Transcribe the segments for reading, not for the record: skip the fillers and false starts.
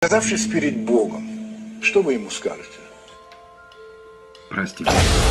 Оказавшись перед Богом, что вы ему скажете? Прости.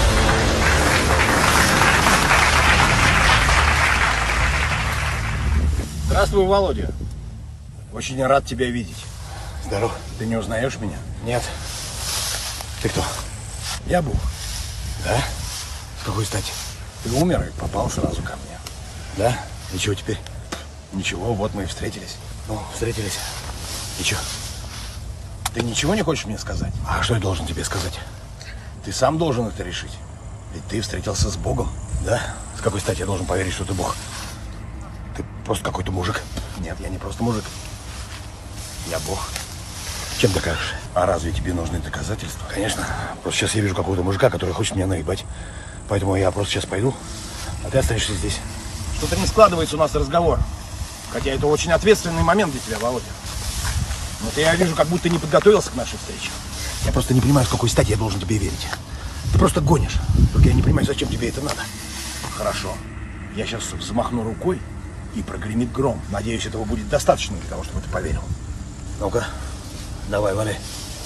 Здравствуй, Володя. Очень рад тебя видеть. Здорово. Ты не узнаешь меня? Нет. Ты кто? Я Бог. Да? С какой стати? Ты умер и попал сразу ко мне. Да? И чего теперь? Ничего, вот мы и встретились. Ну, встретились. И чё? Ты ничего не хочешь мне сказать? А что я должен тебе сказать? Ты сам должен это решить. Ведь ты встретился с Богом. Да? С какой стати я должен поверить, что ты Бог? Ты просто какой-то мужик. Нет, я не просто мужик. Я Бог. Чем докажешь? А разве тебе нужны доказательства? Конечно. Просто сейчас я вижу какого-то мужика, который хочет меня наебать. Поэтому я просто сейчас пойду, а ты останешься здесь. Что-то не складывается у нас разговор. Хотя это очень ответственный момент для тебя, Володя. Но я вижу, как будто не подготовился к нашей встрече. Я просто не понимаю, с какой стати я должен тебе верить. Ты просто гонишь. Только я не понимаю, зачем тебе это надо. Хорошо. Я сейчас взмахну рукой, и прогремит гром. Надеюсь, этого будет достаточно для того, чтобы ты поверил. Ну-ка, давай, валяй.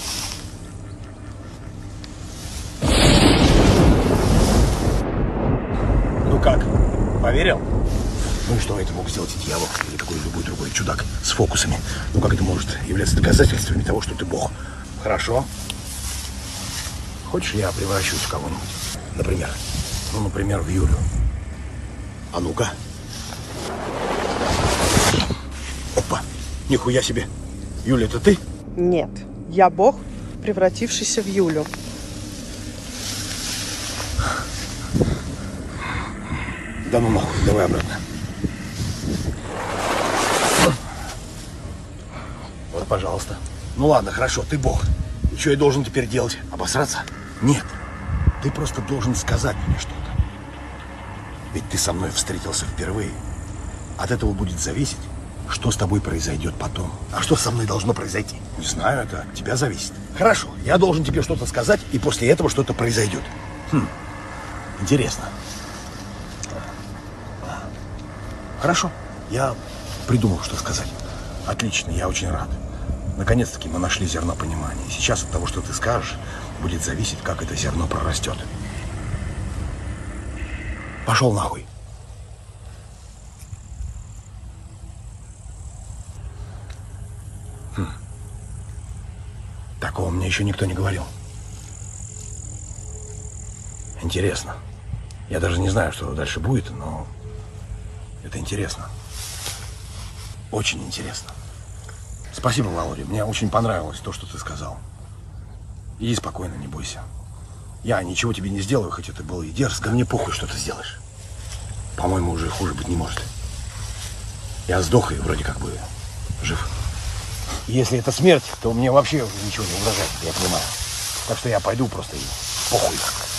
Ну как, поверил? Ну и что это мог сделать и дьявол или какой-то любой другой чудак с фокусами? Ну как это может являться доказательствами того, что ты Бог? Хорошо. Хочешь, я превращусь в кого-нибудь? Например? Ну, например, в Юлю. А ну-ка. Опа, нихуя себе. Юля, это ты? Нет, я Бог, превратившийся в Юлю. Да ну нахуй, давай обратно. Вот, пожалуйста. Ну ладно, хорошо, ты Бог. И что я должен теперь делать? Обосраться? Нет. Ты просто должен сказать мне что-то. Ведь ты со мной встретился впервые. От этого будет зависеть, что с тобой произойдет потом. А что со мной должно произойти? Не знаю, это от тебя зависит. Хорошо, я должен тебе что-то сказать, и после этого что-то произойдет. Интересно. Хорошо, я придумал, что сказать. Отлично, я очень рад. Наконец-таки мы нашли зерно понимания. И сейчас от того, что ты скажешь, будет зависеть, как это зерно прорастет. Пошел нахуй. Такого мне еще никто не говорил. Интересно. Я даже не знаю, что дальше будет, но это интересно. Очень интересно. Спасибо, Володя. Мне очень понравилось то, что ты сказал. Иди спокойно, не бойся. Я ничего тебе не сделаю, хоть это было и дерзко. Да мне похуй, что ты сделаешь. По-моему, уже хуже быть не может. Я сдох и вроде как бы жив. Если это смерть, то мне вообще уже ничего не угрожает, я понимаю. Так что я пойду просто и похуй.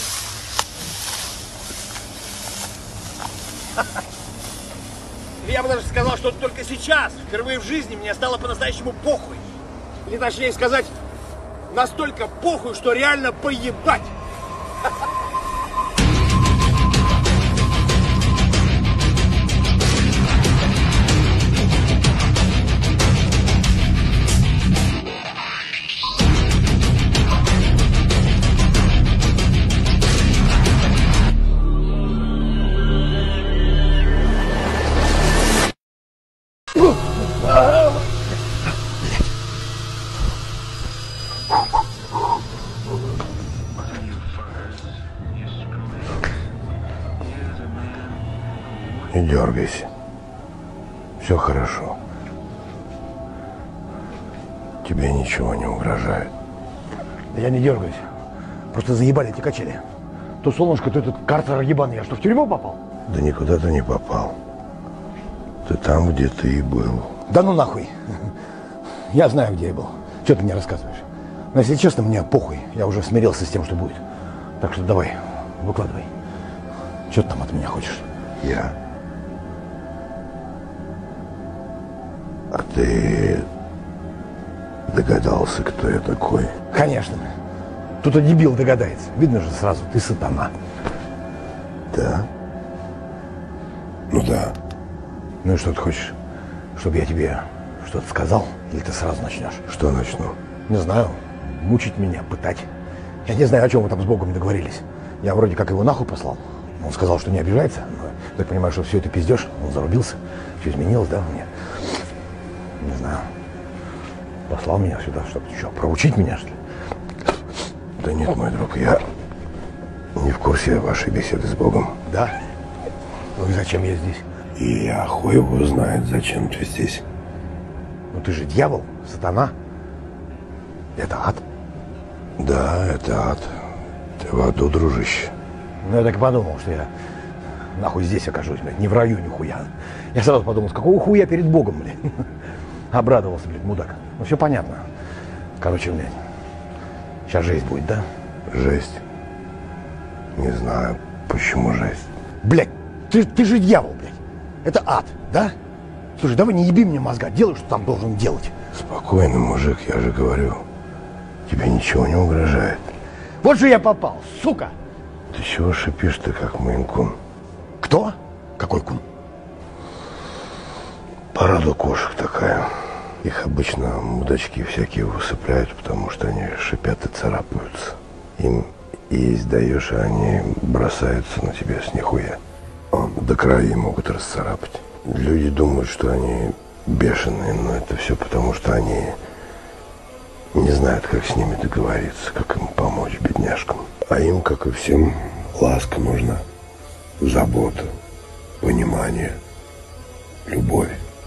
Я бы даже сказал, что только сейчас, впервые в жизни, мне стало по-настоящему похуй. Или точнее сказать, настолько похуй, что реально поебать. Не дергайся. Все хорошо. Тебе ничего не угрожает. Да я не дергаюсь. Просто заебали эти качели. То солнышко, то этот карцер ебаный. Я что, в тюрьму попал? Да никуда ты не попал. Ты там, где ты и был. Да ну нахуй. Я знаю, где я был. Что ты мне рассказываешь? Но если честно, мне похуй. Я уже смирился с тем, что будет. Так что давай, выкладывай. Что ты там от меня хочешь? А ты догадался, кто я такой? Конечно. Тут и дебил догадается. Видно же сразу, ты сатана. Да? Ну да. Ну и что ты хочешь? Чтобы я тебе что-то сказал? Или ты сразу начнешь? Что начну? Не знаю. Мучить меня, пытать. Я не знаю, о чем вы там с Богом договорились. Я вроде как его нахуй послал. Он сказал, что не обижается. Но я так понимаю, что все это пиздеж. Он зарубился. Все изменилось, да, мне? Не знаю. Послал меня сюда, чтобы что, проучить меня, что ли? Да нет, мой друг, я не в курсе вашей беседы с Богом. Да? Ну и зачем я здесь? И я хуй его знает, зачем ты здесь. Ну ты же дьявол, сатана. Это ад. Да, это ад. Ты в аду, дружище. Ну я так и подумал, что я нахуй здесь окажусь, блядь, не в раю нихуя. Я сразу подумал, с какого хуя перед Богом, блядь. Обрадовался, блядь, мудак. Ну все понятно. Короче, блядь, сейчас жесть будет, да? Жесть. Не знаю, почему жесть. Блядь, ты же дьявол, блядь. Это ад, да? Слушай, давай не еби мне мозга, делай, что там должен делать. Спокойно, мужик, я же говорю. Тебе ничего не угрожает. Вот же я попал, сука! Ты чего шипишь-то, как Мейн-кун? Кто? Какой кун? Порода кошек такая. Их обычно мудачки всякие усыпляют, потому что они шипят и царапаются. Им есть даешь, а они бросаются на тебя с нихуя. До крови могут расцарапать. Люди думают, что они бешеные, но это все потому, что они не знают, как с ними договориться, как им помочь бедняжкам. А им, как и всем, ласка нужна, забота, понимание, любовь.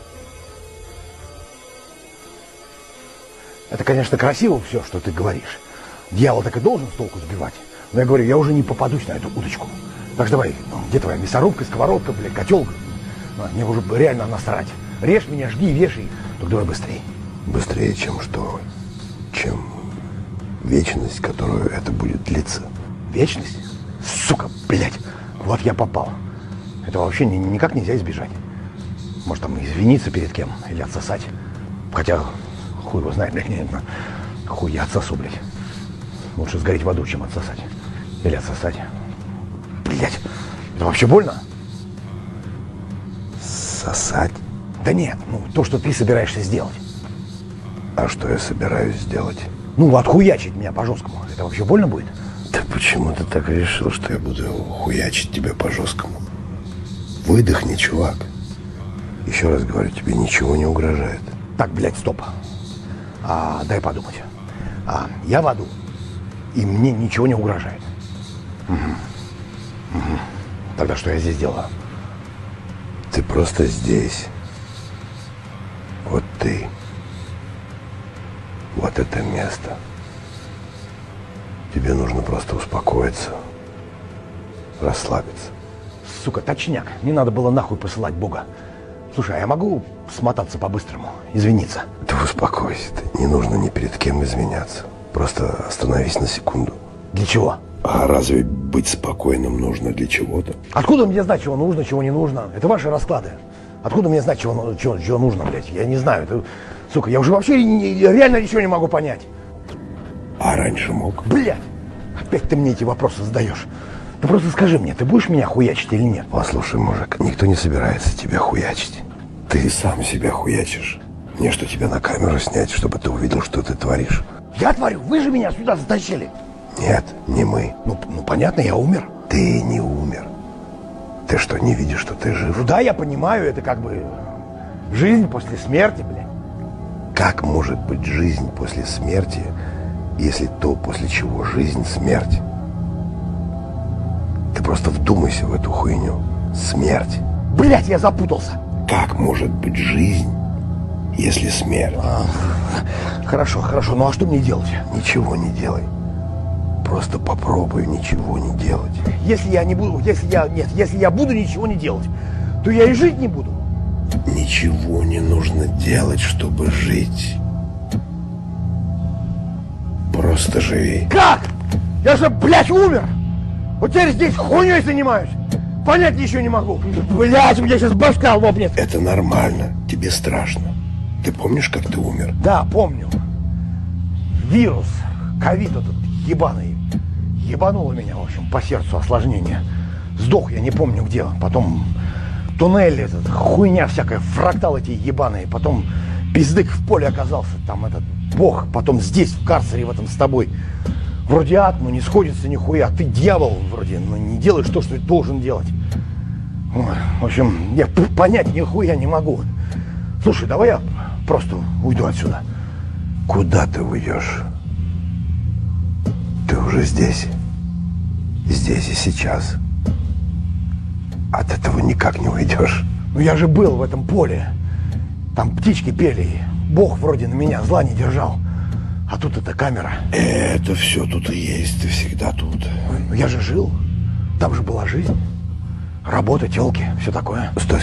Это, конечно, красиво все, что ты говоришь. Дьявол так и должен с толку сбивать. Но я говорю, я уже не попадусь на эту удочку. Так что давай, ну, где твоя мясорубка, сковородка, блядь, котел? Мне уже реально насрать. Режь меня, жги, вешай. Только давай быстрее. Быстрее, чем что? Чем вечность, которую это будет длиться. Вечность? Сука, блядь. Вот я попал. Этого вообще никак нельзя избежать. Может, там извиниться перед кем или отсосать. Хотя, хуй его знает, блядь, нет, хуй я отсосу, блядь. Лучше сгореть в аду, чем отсосать. Или отсосать. Блядь, это вообще больно? Сосать? Да нет, ну то, что ты собираешься сделать. А что я собираюсь сделать? Ну, отхуячить меня по-жесткому. Это вообще больно будет? Да почему ты так решил, что я буду хуячить тебя по-жесткому? Выдохни, чувак. Еще раз говорю, тебе ничего не угрожает. Так, блядь, стоп. Дай подумать. Я в аду, и мне ничего не угрожает. Угу. Тогда что я здесь делаю? Ты просто здесь. Вот ты. Вот это место. Тебе нужно просто успокоиться, расслабиться. Сука, точняк. Не надо было нахуй посылать Бога. Слушай, а я могу смотаться по-быстрому, извиниться? Ты успокойся, не нужно ни перед кем извиняться. Просто остановись на секунду. Для чего? А разве быть спокойным нужно для чего-то? Откуда мне знать, чего нужно, чего не нужно? Это ваши расклады. Откуда мне знать, чего нужно, блядь? Я не знаю. Это, сука, я уже вообще реально ничего не могу понять. А раньше мог? Блядь! Опять ты мне эти вопросы задаешь. Ты просто скажи мне, ты будешь меня хуячить или нет? Послушай, мужик, никто не собирается тебя хуячить. Ты сам себя хуячишь. Мне что, тебя на камеру снять, чтобы ты увидел, что ты творишь? Я творю, вы же меня сюда затащили. Нет, не мы. Ну понятно, я умер. Ты не умер. Ты что, не видишь, что ты жив? Ну да, я понимаю, это как бы жизнь после смерти, блядь. Как может быть жизнь после смерти, если то, после чего жизнь, смерть? Ты просто вдумайся в эту хуйню. Смерть. Блядь, я запутался. Как может быть жизнь, если смерть? Хорошо, ну а что мне делать? Ничего не делай. Просто попробуй ничего не делать. Если я буду ничего не делать, то я и жить не буду. Ничего не нужно делать, чтобы жить. Просто живи. Как? Я же, блядь, умер! Вот теперь здесь хуйней занимаюсь. Понять ничего не могу. Блядь, у меня сейчас башка лопнет. Это нормально. Тебе страшно. Ты помнишь, как ты умер? Да, помню. Вирус, ковид этот ебаный. Ебануло меня, в общем, по сердцу осложнение. Сдох я не помню где. Потом туннель этот, хуйня всякая, фрактал эти ебаные. Потом пиздык в поле оказался. Там этот бог, потом здесь, в карцере в этом с тобой. Вроде ад, но не сходится нихуя. Ты дьявол вроде, но не делаешь то, что ты должен делать. Ой, в общем, я понять нихуя не могу. Слушай, давай я просто уйду отсюда. Куда ты уйдешь? Ты уже здесь. Здесь и сейчас. От этого никак не уйдешь. Ну я же был в этом поле. Там птички пели, и бог вроде на меня зла не держал. А тут эта камера. Это все тут и есть, ты всегда тут. Ну я же жил. Там же была жизнь. Работа, телки, все такое. Стой.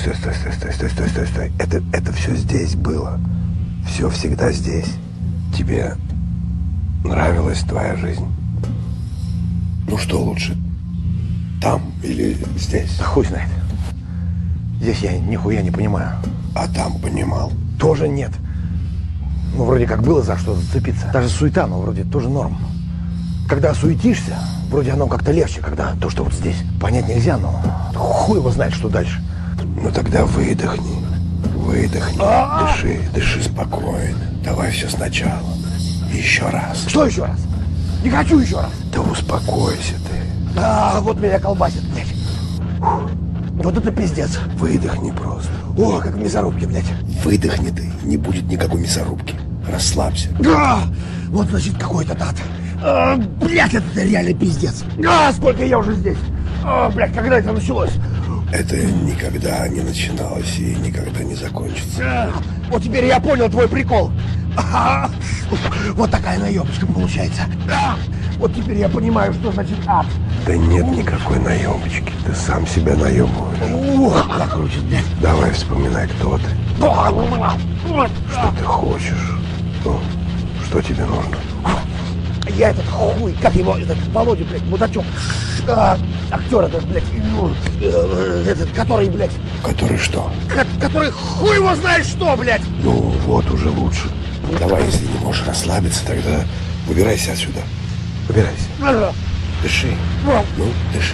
Это все здесь было. Все всегда здесь. Тебе нравилась твоя жизнь? Ну что лучше? Там или здесь? Да хуй знает. Здесь я нихуя не понимаю. А там понимал? Тоже нет. Ну, вроде как было за что зацепиться. Даже суета, но вроде тоже норм. Когда суетишься, вроде оно как-то легче, когда то, что вот здесь. Понять нельзя, но хуй его знает, что дальше. Ну тогда выдохни. Выдохни. Дыши спокойно. Давай все сначала. Еще раз. Что еще раз? Не хочу еще раз. Да успокойся ты. Вот меня колбасит, блядь. Вот это пиздец. Выдохни просто. О, как в мясорубке, блядь. Выдохни ты. Не будет никакой мясорубки. Расслабься. Вот, значит, какой-то ад. Блядь, это реально пиздец. Сколько я уже здесь. Блядь, когда это началось? Это никогда не начиналось и никогда не закончится. Вот теперь я понял твой прикол. Вот такая наебочка получается. Вот теперь я понимаю, что значит ад. Да нет никакой наемочки. Ты сам себя наебываешь. Ух, как крутит, блядь. Давай вспоминай, кто ты. Что ты хочешь. Ну, что тебе нужно? Я этот хуй, как его, этот Володя, блядь, мудачок. Актер этот, блядь, этот, который, блядь. Который что? Который хуй его знает что, блядь. Ну, вот уже лучше. Давай, если не можешь расслабиться, тогда выбирайся отсюда. Выбирайся. Дыши. Ну, дыши.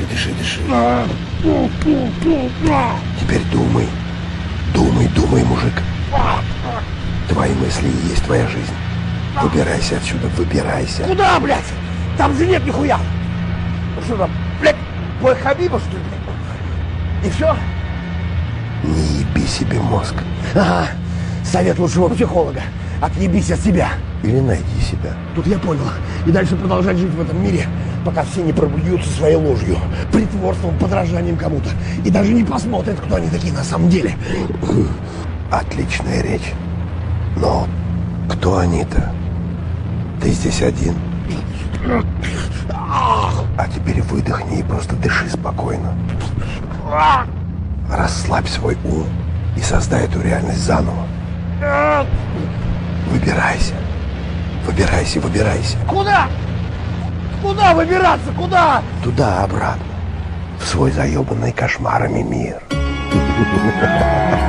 Теперь думай. Думай, мужик. Твои мысли и есть твоя жизнь. Выбирайся отсюда, выбирайся. Куда, блядь? Там же нет нихуя. Что там, блядь, бой Хабиба, что ли, блядь? И все? Не еби себе мозг. Ага, совет лучшего психолога. Отъебись от себя. Или найди себя. Тут я понял. И дальше продолжать жить в этом мире, пока все не пробьются своей ложью, притворством, подражанием кому-то. И даже не посмотрят, кто они такие на самом деле. Отличная речь. Но кто они-то? Ты здесь один. А теперь выдохни и просто дыши спокойно. Расслабь свой ум и создай эту реальность заново. Выбирайся. Выбирайся. Куда? Куда выбираться? Куда? Туда-обратно. В свой заебанный кошмарами мир.